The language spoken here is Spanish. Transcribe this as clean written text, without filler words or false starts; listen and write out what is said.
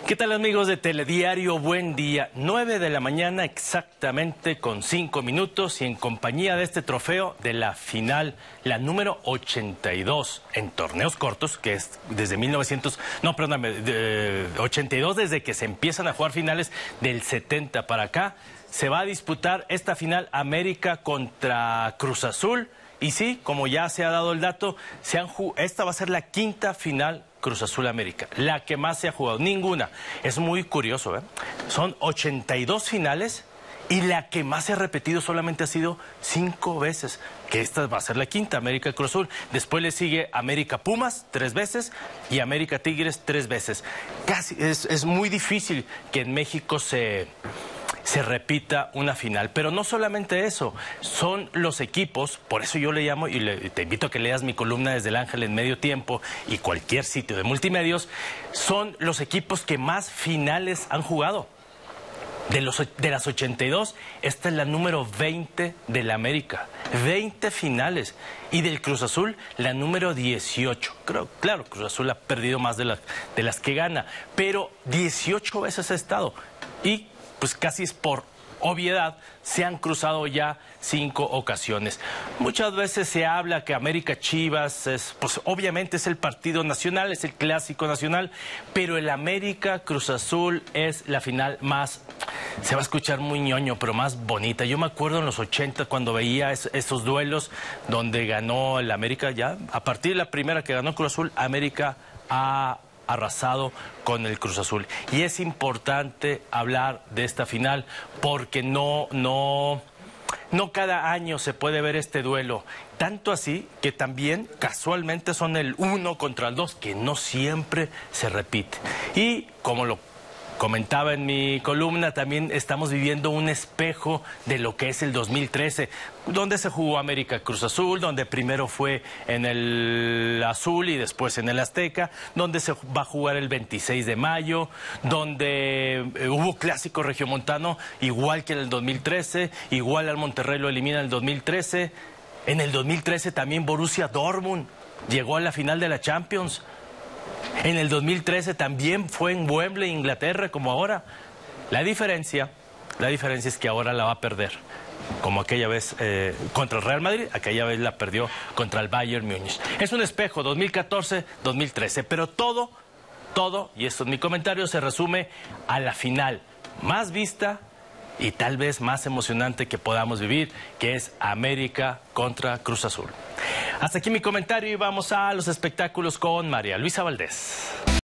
¿Qué tal, amigos de Telediario? Buen día. 9 de la mañana exactamente con 5 minutos y en compañía de este trofeo de la final, la número 82 en torneos cortos, que es desde 82 desde que se empiezan a jugar finales del 70 para acá. Se va a disputar esta final América contra Cruz Azul. Y sí, como ya se ha dado el dato, esta va a ser la quinta final Cruz Azul América, la que más se ha jugado, ninguna. Es muy curioso, ¿eh? Son 82 finales y la que más se ha repetido solamente ha sido 5 veces, que esta va a ser la quinta, América Cruz Azul. Después le sigue América Pumas 3 veces y América Tigres 3 veces. Casi es muy difícil que en México se repita una final, pero no solamente eso, son los equipos, por eso yo le llamo y te invito a que leas mi columna desde el Ángel en Medio Tiempo y cualquier sitio de multimedios, son los equipos que más finales han jugado. De las 82, esta es la número 20 de la América, 20 finales, y del Cruz Azul la número 18. Claro, Cruz Azul ha perdido más de las que gana, pero 18 veces ha estado, y pues casi es por obviedad, se han cruzado ya 5 ocasiones. Muchas veces se habla que América Chivas, pues obviamente es el partido nacional, es el clásico nacional, pero el América Cruz Azul es la final más, se va a escuchar muy ñoño, pero más bonita. Yo me acuerdo en los 80 cuando veía esos duelos donde ganó el América, ya a partir de la primera que ganó Cruz Azul, América ha arrasado con el Cruz Azul. Y es importante hablar de esta final porque no cada año se puede ver este duelo. Tanto así que también casualmente son el 1 contra el 2, que no siempre se repite. Y como lo comentaba en mi columna, también estamos viviendo un espejo de lo que es el 2013, donde se jugó América Cruz Azul, donde primero fue en el Azul y después en el Azteca, donde se va a jugar el 26 de mayo, donde hubo clásico regiomontano, igual que en el 2013, igual al Monterrey lo elimina en el 2013. En el 2013 también Borussia Dortmund llegó a la final de la Champions. En el 2013 también fue en Wembley, Inglaterra, como ahora. La diferencia es que ahora la va a perder, como aquella vez contra el Real Madrid, aquella vez la perdió contra el Bayern Múnich. Es un espejo, 2014-2013, pero todo, y esto es mi comentario, se resume a la final más vista y tal vez más emocionante que podamos vivir, que es América contra Cruz Azul. Hasta aquí mi comentario y vamos a los espectáculos con María Luisa Valdés.